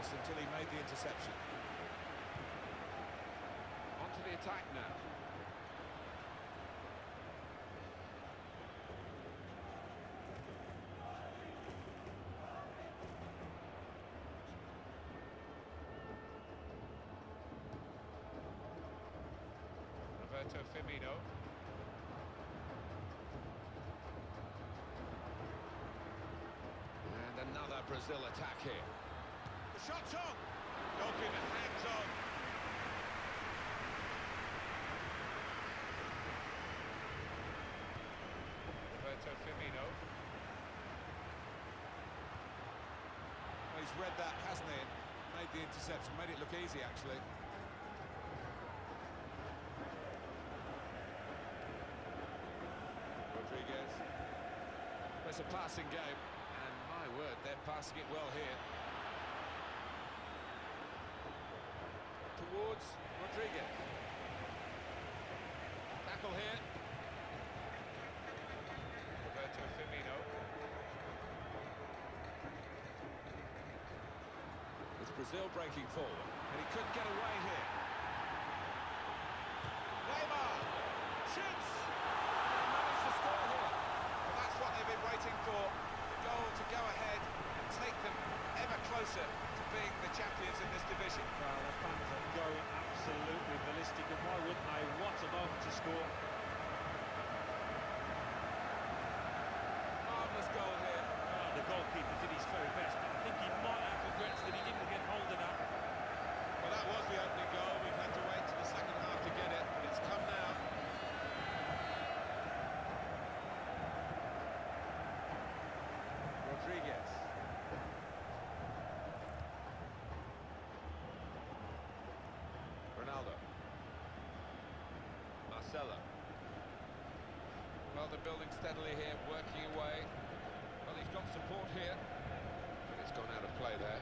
pass until he made the interception. Onto the attack now. Roberto Firmino. And another Brazil attack here. The shot's on! Goalkeeper hangs on. Roberto Firmino. Well, he's read that, hasn't he? Made the interception, made it look easy, actually. Rodriguez. It's a passing game, and my word, they're passing it well here. Towards Rodriguez. Tackle here. Roberto Firmino. It's Brazil breaking forward, and he could get away here. Neymar shoots! They managed to score here. Well, that's what they've been waiting for. The goal to go ahead and take them ever closer to being the champions in this division. Well, the fans are going absolutely ballistic, and why wouldn't they? What a moment to score. Marvellous goal here. Well, the goalkeeper did his very best, but I think he might have regrets that he didn't get hold of that. Well, that was the opening goal. We've had to wait to the second half to get it, but it's come now. Rodriguez. Ronaldo. Marcelo. Well, they're building steadily here, working away. Well, he's got support here, but it's gone out of play there.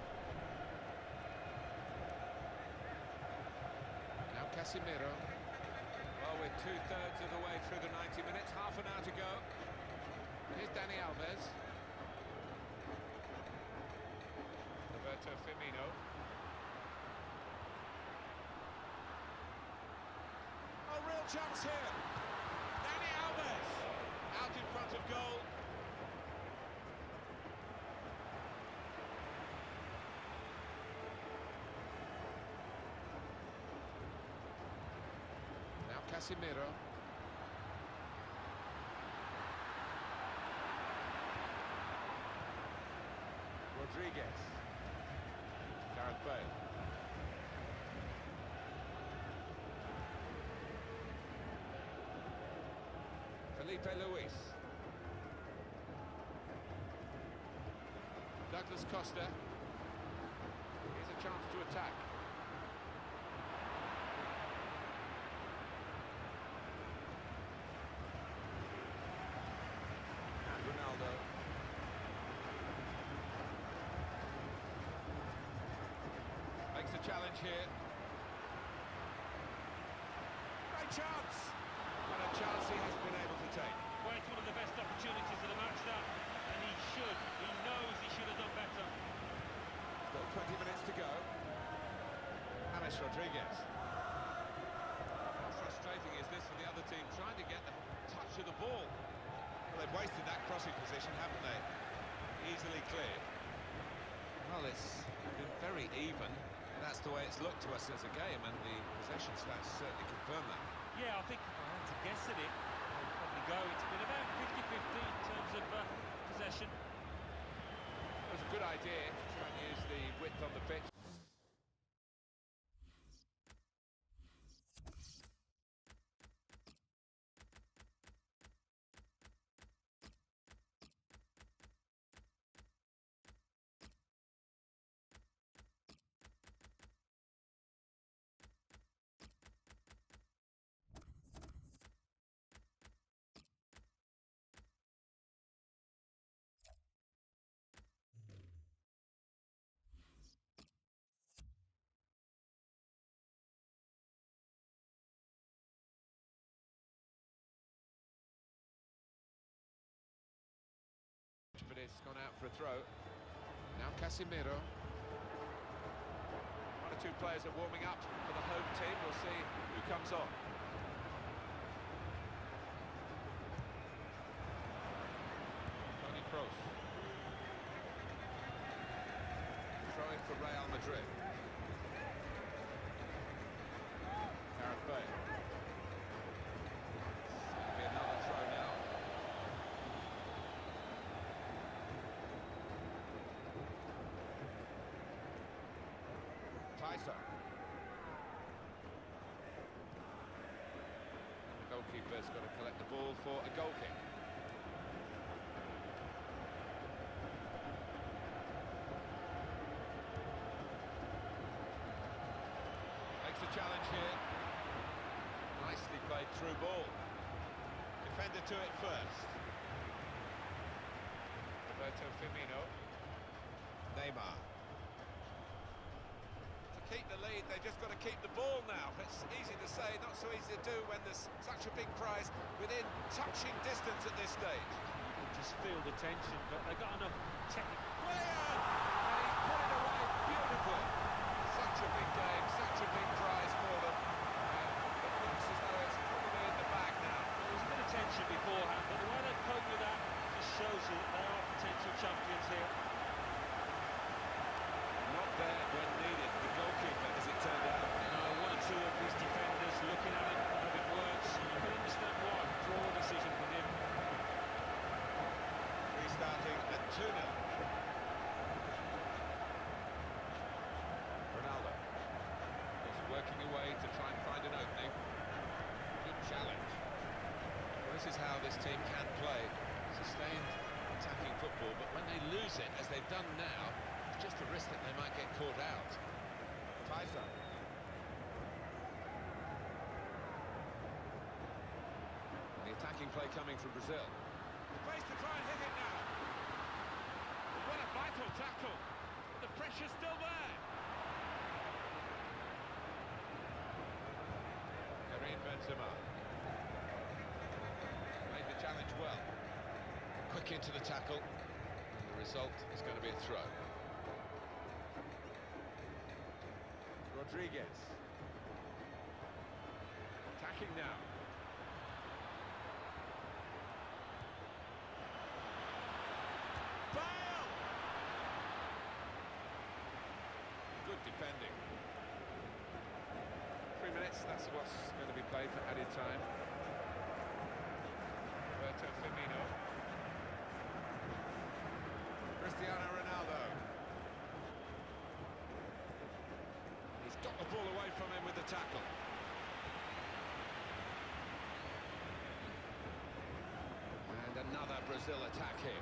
Now Casemiro. Well, we're two-thirds of the way through the 90 minutes, half an hour to go. Here's Dani Alves. Roberto Firmino. Oh, real chance here. Dani Alves out in front of goal. Now Casemiro. Rodriguez. Gareth Bale. Felipe Luis. Douglas Costa. Here's a chance to attack. And Ronaldo. Makes a challenge here. Great chance! And a chance he hasn't been able to take. Well, it's one of the best opportunities of the match, that, and he knows he should have done better. Still 20 minutes to go. James Rodriguez. How frustrating is this for the other team, trying to get the touch of the ball? Well, they've wasted that crossing position, haven't they? Easily cleared. Well, it's been very even. That's the way it's looked to us as a game, and the possession stats certainly confirm that. Yeah, I think if I had to guess at it, I'd probably go. It's been about 50-50 in terms of possession. It was a good idea to try and use the width on the pitch. But it's gone out for a throw. Now Casemiro. The two players are warming up for the home team. We'll see who comes on. Toni Kroos. Throwing for Real Madrid. Gareth Bale. Be another throw now. Tyson. The goalkeeper's got to collect the ball for a goal kick. Makes the challenge here. Nicely played through ball. Defender to it first. Roberto Firmino. Neymar. To keep the lead, they've just got to keep the ball now. It's easy to say, not so easy to do when there's such a big prize within touching distance at this stage. You can just feel the tension, but they've got enough technique. Willian! And he's put it away beautifully. Such a big game, such a big prize for them. It looks as though it's probably in the bag now. There was a bit of tension beforehand, but the way they cope with that just shows you that they are potential champions here. Not there when needed, the goalkeeper, as it turned out. One or two of his defenders looking at him, having words. You can understand why. Poor decision from him. Restarting at 2-0. Ronaldo is working away to try and find an opening. Good challenge. Well, this is how this team can play. Sustained attacking football, but when they lose it, as they've done now, it's just a risk that they might get caught out. Tyson. The attacking play coming from Brazil. Space to try and hit it now. What a vital tackle. The pressure's still there. Karim Benzema. Made the challenge well. Quick into the tackle. And the result is going to be a throw. Rodriguez. Attacking now. Bale! Good defending. 3 minutes, that's what's going to be played for added time. Roberto Firmino. Cristiano Ronaldo. He's got the ball away from him with the tackle. And another Brazil attack here.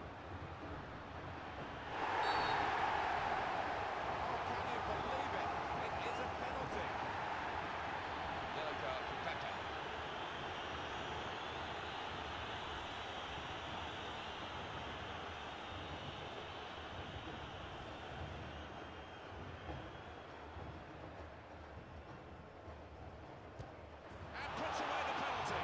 Can you believe it? It is a penalty. Yellow card for Pepe. And puts away the penalty.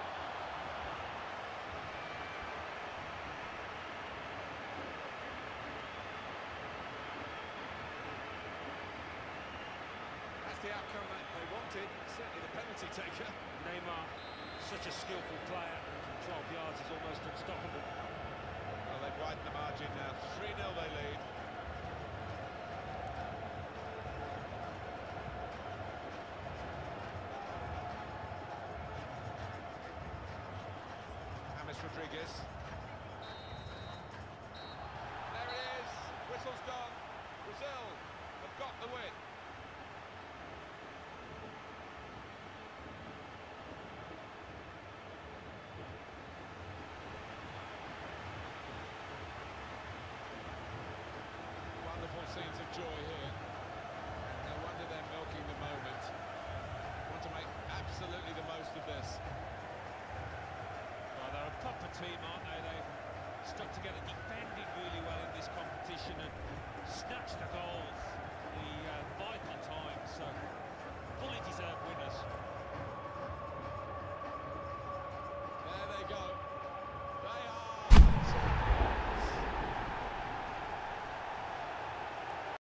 That's the outcome that they wanted. Certainly the penalty taker. Neymar, such a skillful player, and from 12 yards is almost unstoppable. Well, they've widened the margin now. 3-0 they lead. James Rodriguez.